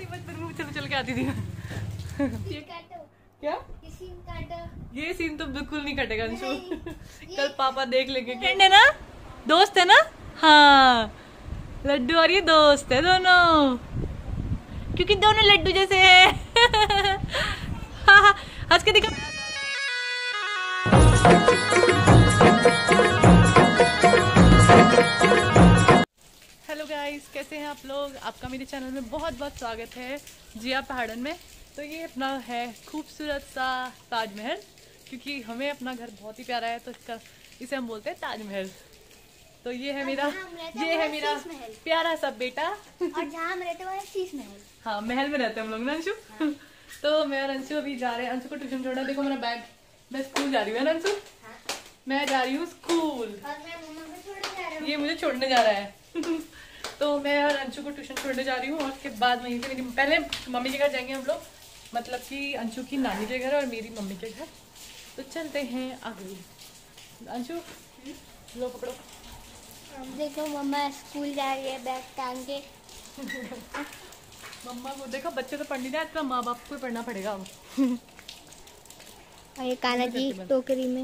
बचपन में चल के आती थी। क्या ये सीन तो बिल्कुल नहीं कटेगा अंशु। कल पापा देख लेंगे। फ्रेंड है ना, दोस्त है ना। हाँ लड्डू और ये दोस्त है दोनों, क्योंकि दोनों लड्डू जैसे हैं। हाँ हंस के दिखा। हेलो गाइस, कैसे हैं आप लोग। आपका मेरे चैनल में बहुत बहुत स्वागत है। जिया पहाड़न में। तो ये अपना है खूबसूरत सा ताजमहल, क्योंकि हमें अपना घर बहुत ही प्यारा है तो इसे हम बोलते हैं ताजमहल। तो ये है मेरा प्यारा सा बेटा। और जहाँ हम रहते हैं शीश महल। हाँ महल में रहते हैं हम लोग ना अंशु। हाँ। तो मैं और अंशु अभी जा रहे हैं। अंशु को ट्यूशन छोड़ा। देखो मेरा बैग, मैं स्कूल जा रही हूँ ना अंशु। हाँ। मैं जा रही हूँ स्कूल और मैं मम्मा को छोड़ने जा रही हूँ। ये मुझे छोड़ने जा रहा है। तो मैं और अंशु को ट्यूशन छोड़ने जा रही हूँ और उसके बाद वहीं से मेरी पहले मम्मी के घर जाएंगे हम लोग, मतलब कि अंशु की नानी के घर और मेरी मम्मी के घर। तो चलते हैं आगे। अंशु लो पकड़ो। देखो मम्मा स्कूल जा रही है बैग टांग के। मम्मा को देखो, बच्चे तो पढ़ नहीं रहे, तो माँ बाप को ही पढ़ना पड़ेगा अब। और ये कान्हा जी टोकरी में,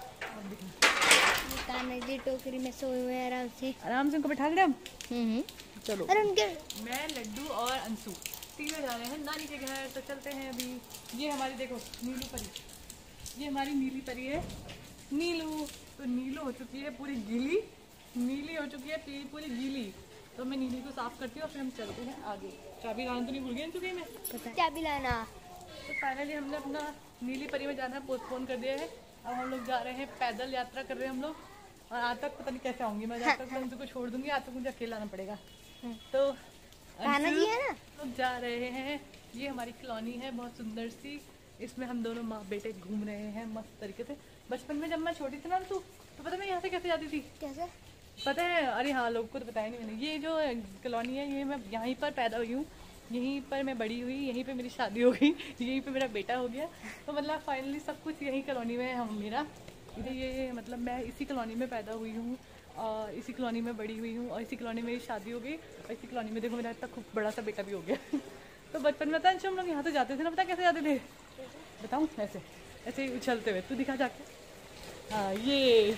कान्हा जी टोकरी में सोए हुए हैं आराम से उनको बिठा ले हम। चलो। अरे उनके मैं लड्डू और अंशु तीनों जा रहे हैं नानी के घर। तो चलते हैं अभी। ये हमारी देखो नीलू परी, ये हमारी नीली परी है नीलू। तो नीलू हो चुकी है पूरी गीली, नीली हो चुकी है पूरी गीली। तो मैं नीली को साफ करती हूँ और फिर हम चलते हैं आगे। चाबी लाना तो नहीं भूल गई चुकी मैं। चाबी लाना। तो फाइनली हमने अपना नीली परी में जाना पोस्टपोन कर दिया है। अब हम लोग जा रहे हैं, पैदल यात्रा कर रहे हैं हम लोग। और आज तक पता नहीं कैसे आऊंगी मैं, जब तक मैं उनको छोड़ दूंगी आज तक मुझे अकेला आना पड़ेगा। तो कान्हा जी है ना, लोग जा रहे हैं। ये हमारी कॉलोनी है बहुत सुंदर सी। इसमें हम दोनों माँ बेटे घूम रहे हैं मस्त तरीके से। बचपन में जब मैं छोटी थी ना तो पता मैं यहाँ से कैसे जाती थी। कैसे पता है? अरे हाँ, लोग को तो बताया नहीं मैंने। ये जो कॉलोनी है ये मैं यहीं पर पैदा हुई हूँ, यहीं पर मैं बड़ी हुई, यहीं पे मेरी शादी हो गई, यहीं पे मेरा बेटा हो गया। तो मतलब फाइनली सब कुछ यहीं कॉलोनी में है हम मेरा। ये मतलब मैं इसी कॉलोनी में पैदा हुई हूँ और इसी कॉलोनी में बड़ी हुई हूँ और इसी कॉलोनी में मेरी शादी हो गई और इसी कॉलोनी में देखो मेरा इतना खूब बड़ा सा बेटा भी हो गया। तो बचपन में था हम लोग यहाँ से जाते थे ना, पता कैसे जाते थे बताऊँ? ऐसे ऐसे उछलते हुए। तू दिखा जाके। हाँ ये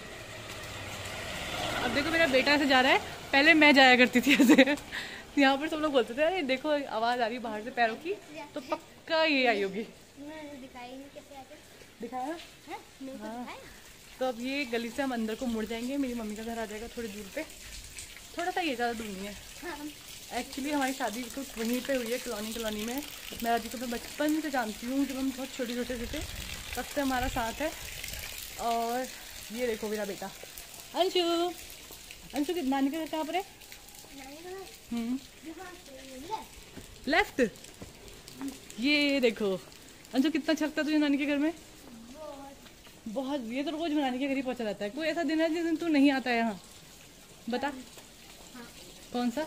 अब देखो मेरा बेटा ऐसे जा रहा है, पहले मैं जाया करती थी ऐसे। यहाँ पर सब लोग बोलते थे अरे देखो आवाज़ आ रही है बाहर से पैरों की, तो पक्का ये आई होगी। दिखाया? हाँ। तो अब ये गली से हम अंदर को मुड़ जाएंगे, मेरी मम्मी का घर आ जाएगा थोड़ी दूर पे, थोड़ा सा, ये ज़्यादा दूर नहीं है। एक्चुअली हमारी शादी तो वहीं पे हुई है कॉलोनी में। मैं राजी को मैं बचपन से जानती हूँ, जब हम बहुत छोटे से थे तब से हमारा साथ है। और ये देखो मेरा बेटा अंशु। अंशु की नानी का घर कहाँ पर है? लेफ्ट। ये देखो अंशु कितना अच्छा लगता है तुझे नानी के घर में। बहुत। ये तो रोज नानी के घर ही पहुंचा रहता है। कोई ऐसा दिन है जिस दिन तू नहीं आता है यहाँ? बता। हाँ। कौन सा?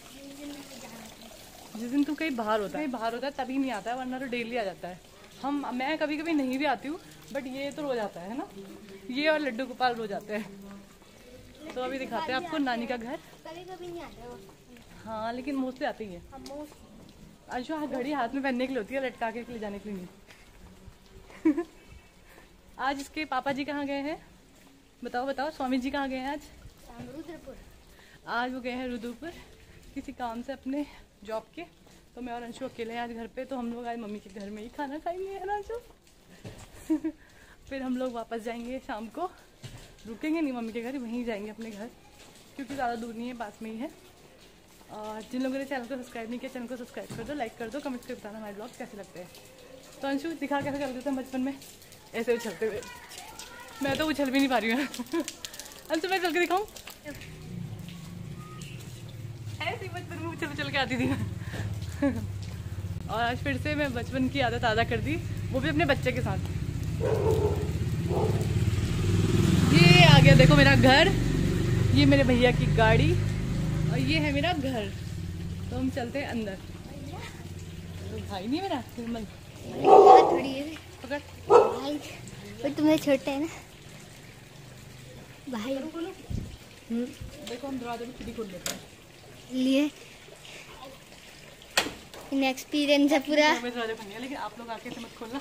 जिस दिन तू कहीं बाहर होता है तभी नहीं आता है, वरना तो डेली आ जाता है। मैं कभी कभी नहीं भी आती हूँ, बट ये तो रोज आता है ना। ये और लड्डू गोपाल रोज आते हैं। तो अभी दिखाते हैं आपको नानी का घर। कभी नहीं आता। हाँ लेकिन मोस्टली आती है। अंशु हाँ, घड़ी हाथ में पहनने के लिए होती है, लटका के ले जाने के लिए नहीं। आज इसके पापा जी कहाँ गए हैं? बताओ स्वामी जी कहाँ गए हैं आज? रुद्रपुर। आज वो गए हैं रुद्रपुर किसी काम से अपने जॉब के। तो मैं और अंशु अकेले हैं आज घर पे। तो हम लोग आज मम्मी के घर में ही खाना खाएंगे, है ना अंशु? फिर हम लोग वापस जाएंगे शाम को, रुकेंगे नहीं मम्मी के घर, वहीं जाएंगे अपने घर, क्योंकि ज़्यादा दूर नहीं है, पास में ही है। और जिन लोगों ने चैनल को सब्सक्राइब नहीं किया, चैनल को सब्सक्राइब कर दो, लाइक कर दो, कमेंट करके बताना हमारे ब्लॉग कैसे लगते हैं। तो अंशु दिखा कैसे चलते थे बचपन में ऐसे उछलते हुए। मैं तो उछल भी नहीं पा रही हूँ। अंशु मैं चल के दिखाऊँ? ऐसे बचपन में उछल के आती थी मैं। और आज फिर से मैं बचपन की आदत ताज़ा कर दी, वो भी अपने बच्चे के साथ। ये आ गया देखो मेरा घर, ये मेरे भैया की गाड़ी और ये है मेरा घर। तो हम चलते हैं अंदर। तो भाई नहीं मेरा निर्मल पकड़ भाई, तुम्हें छोटे है ना भाई। देखो हम दरवाजे भी खुद ही खोल लेते हैं। लिए एक्सपीरियंस है पूरा। लेकिन आप लोग आके मत खोलना।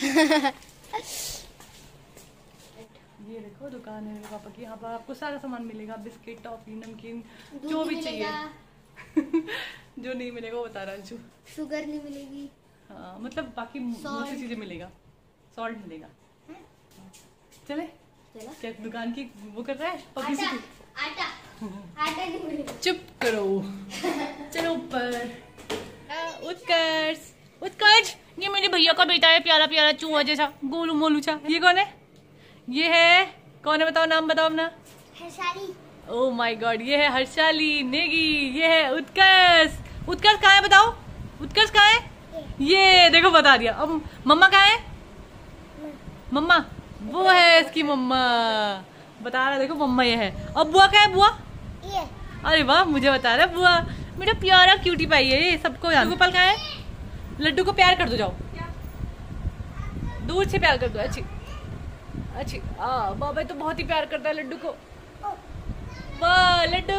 ये देखो दुकान है मेरे पापा की, यहाँ पर आपको सारा सामान मिलेगा, बिस्किट, टॉफी, नमकीन, जो भी चाहिए। जो नहीं मिलेगा वो बता रहा है, शुगर नहीं मिलेगी। हाँ मतलब बाकी बहुत सी चीजें मिलेगा, सॉल्ट मिलेगा। चले क्या दुकान की वो कर रहा है पब्लिसिटी? आटा नहीं मिलेगा। चुप करो। चलो ऊपर। उत्कर्ष, उत्कर्ष, ये मेरे भैया का बेटा है, प्यारा प्यारा चूहा जैसा, गोलू मोलू सा। ये कौन है? ये है कौन है? बताओ नाम बताओ अपना। हर्षाली। ओह माय गॉड, ये है हर्षाली नेगी। ये है उत्कर्ष। उत्कर्ष कहाँ है बताओ? उत्कर्ष कहाँ है? ये देखो बता दिया। अब मम्मा कहाँ है? मम्मा वो है इसकी मम्मा, बता रहा देखो मम्मा ये है। अब बुआ कहाँ है? बुआ ये। अरे वाह, मुझे बता रहा है बुआ। मेरा प्यारा क्यूटी पाई है ये, सबको जान। गोपाल कहाँ है? लड्डू को प्यार कर दो, जाओ दूर से प्यार कर दो। अच्छी अच्छी। बाबा तो बहुत ही प्यार करता है लड्डू को। वाह लड्डू,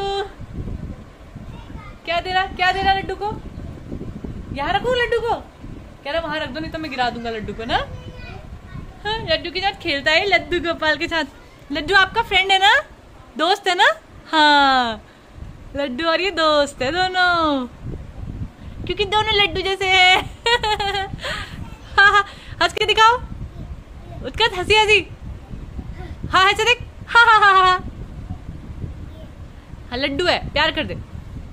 क्या दे रहा, क्या दे रहा लड्डू को? यहाँ रखो लड्डू को? कह रहा वहां रख दो, नहीं तो मैं गिरा दूंगा लड्डू को ना। हाँ, लड्डू के साथ खेलता है लड्डू गोपाल के साथ। लड्डू आपका फ्रेंड है ना, दोस्त है ना? हाँ लड्डू और ये दोस्त है दोनों, क्योंकि दोनों लड्डू जैसे हैं। हाँ हंस के दिखाओ उत्कर्ष, हंसी हंसी। हाँ ऐसे देख। हाँ हाँ हाँ हाँ हाँ लड्डू है, प्यार कर दे।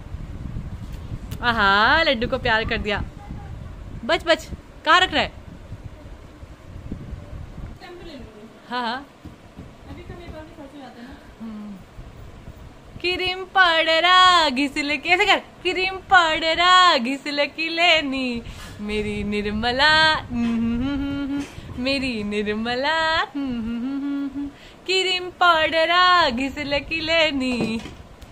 हाँ लड्डू को प्यार कर दिया। बच बच, कहाँ रख रहा है? हाँ हाँ क्रीम पाउडरा घिसल के, ऐसे कर, क्रीम पाउडरा घिसल की लेनी मेरी निर्मला, मेरी निर्मला, क्रीम पाउडरा घिसल की लेनी।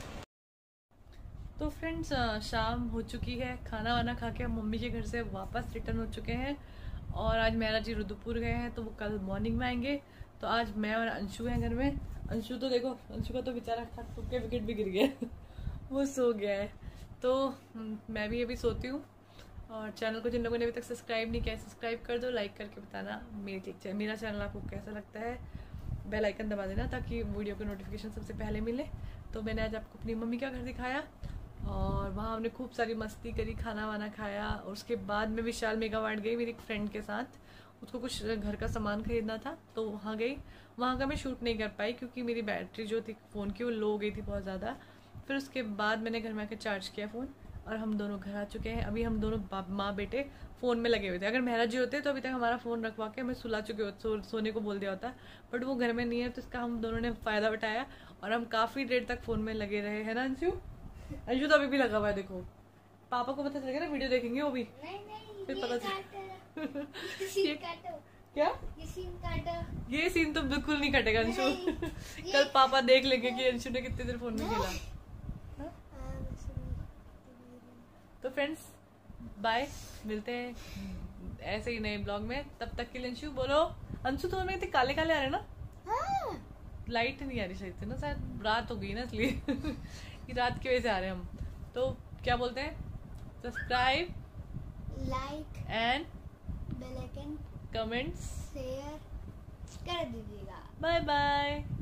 तो फ्रेंड्स शाम हो चुकी है, खाना वाना खा के हम मम्मी के घर से वापस रिटर्न हो चुके हैं। और आज मेरा जी रुद्रपुर गए हैं, तो वो कल मॉर्निंग में आएंगे। तो आज मैं और अंशु हैं घर में। अंशु तो देखो, अंशु का तो बेचारा थक के विकेट भी गिर गया। वो सो गया है, तो मैं भी अभी सोती हूँ। और चैनल को जिन लोगों ने अभी तक सब्सक्राइब नहीं किया, सब्सक्राइब कर दो, लाइक करके बताना मेरा चैनल आपको कैसा लगता है। बेल आइकन दबा देना ताकि वीडियो की नोटिफिकेशन सबसे पहले मिले। तो मैंने आज आपको अपनी मम्मी का घर दिखाया और वहाँ हमने खूब सारी मस्ती करी, खाना वाना खाया। और उसके बाद मैं विशाल मेगा मार्ट गई मेरी एक फ्रेंड के साथ, उसको कुछ घर का सामान खरीदना था, तो वहाँ गई। वहाँ का मैं शूट नहीं कर पाई क्योंकि मेरी बैटरी जो थी फ़ोन की वो लो हो गई थी बहुत ज़्यादा। फिर उसके बाद मैंने घर में आकर चार्ज किया फ़ोन और हम दोनों घर आ चुके हैं। अभी हम दोनों माँ बेटे फ़ोन में लगे हुए थे। अगर महाराज जी होते तो अभी तक हमारा फ़ोन रखवा के हमें सुला चुके होते, सोने को बोल दिया होता, बट वो घर में नहीं है, तो इसका हम दोनों ने फ़ायदा उठाया और हम काफ़ी देर तक फ़ोन में लगे रहे, है ना अंशु? अंशु तो अभी भी लगा हुआ है, देखो पापा को पता चलेगा ना, वीडियो देखेंगे वो भी। नहीं, फिर पता चलेगा। क्या ये सीन तो बिल्कुल नहीं कटेगा अंशु। कल पापा देख लेंगे कि अंशु ने कितनी देर फोन में खेला। तो फ्रेंड्स बाय, मिलते हैं ऐसे ही नए ब्लॉग में। तब तक के लिए अंशु बोलो। अंशु तो हमें काले काले आ रहे ना? लाइट नहीं आ रही शायद ना, शायद रात हो गई ना इसलिए। कि रात की वजह से आ रहे हैं हम। तो क्या बोलते हैं? Subscribe, like and bell icon, comments share कर दीजिएगा। Bye bye.